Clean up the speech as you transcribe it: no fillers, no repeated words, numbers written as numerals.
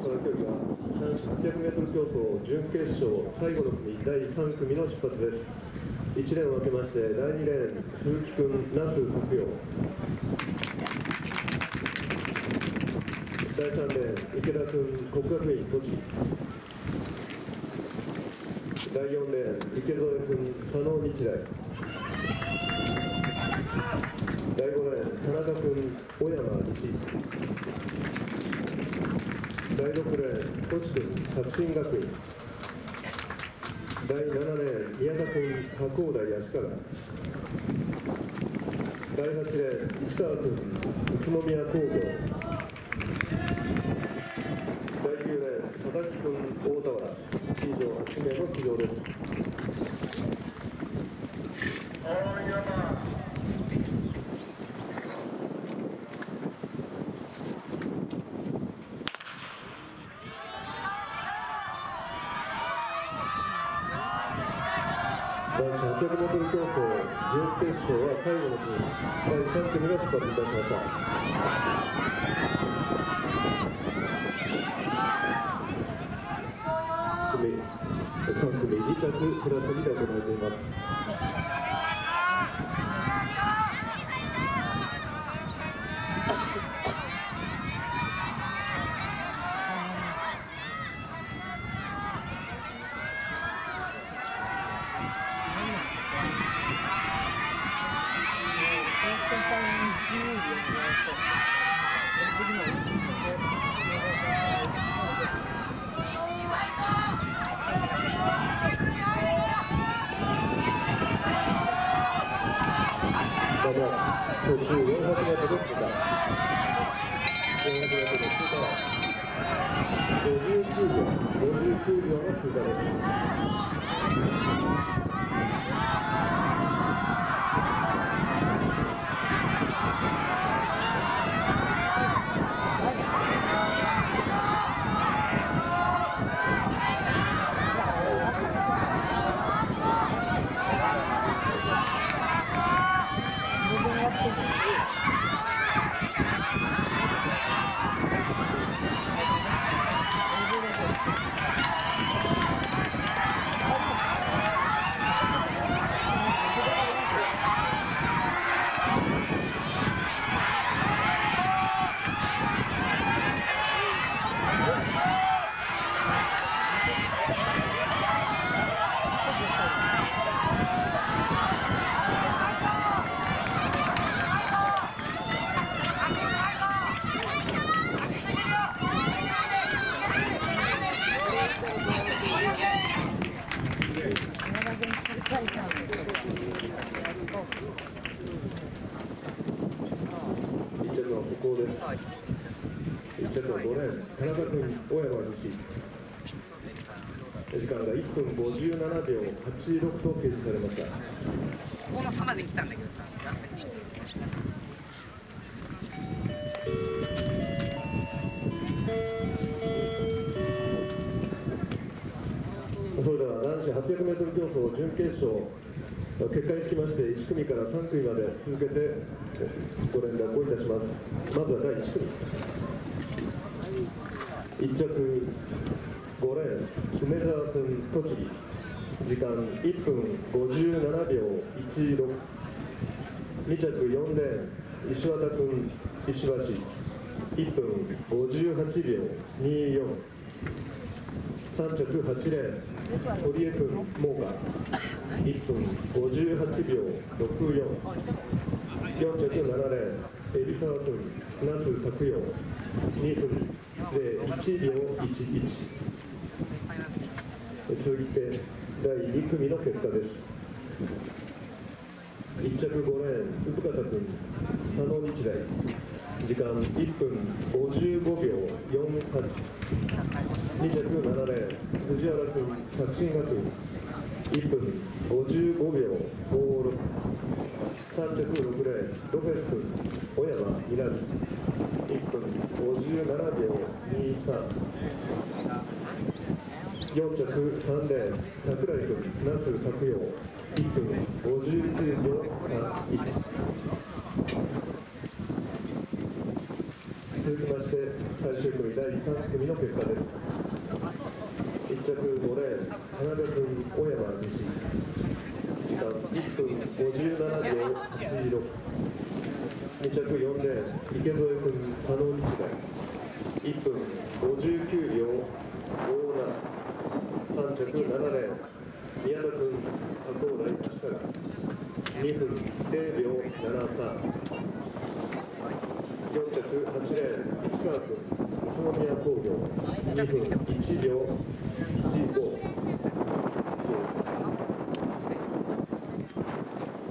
この競技は男子 800m 競争準決勝最後の組第3組の出発です。1レーンを分けまして第2レーン鈴木君、那須拓陽、第3レーン池田君、國學院栃木、第4レーン池添君、佐野日大、第5レーン田中君、小山西、第6レーン星君、作新学院、第7レーン宮田君、白鴎大足利、第8レーン石川君、宇都宮工業、第9レーン佐々木君、大田原。以上8名の出場です。男子 800m 競争準決勝は最後の組、第3組が出発いたしました。3組2着プラス2で行われています。途中400メートル通過、400メートル通過は59秒の通過です。1着の速報です。1着の5レーン田中君、小山西、時間が1分57秒86と掲示されました。 ここの差まで来たんだけどさ、 それでは男子 800m 競争準決勝結果につきまして1組から3組まで続けてご連絡をいたします。まずは第1組、1着5レーン梅澤君、栃木、時間1分57秒16、2着4レーン石渡君、石橋、1分58秒24、3着8レーン堀江君、真岡、1分58秒64、4着7レーン海老沢君、那須拓陽、2分1秒11。続いて第2組の結果です。1着5レーン生方君、佐野日大、時間1分55秒48、2着7レーン藤原君、作新学院、1分55秒56、3着6レーンロペス君、小山南、1分57秒23、4着3レーン櫻井君、那須拓陽、1分59秒31。続きまして最終組第3組の結果です。1着5レーン花部君小山西、時間1分57秒16。2着4レーン池添君佐野日大、1分59秒57。3着7レーン宮田君加工大足利、2分0秒73。4着8レーン市川君宇都宮工業、2分1秒15。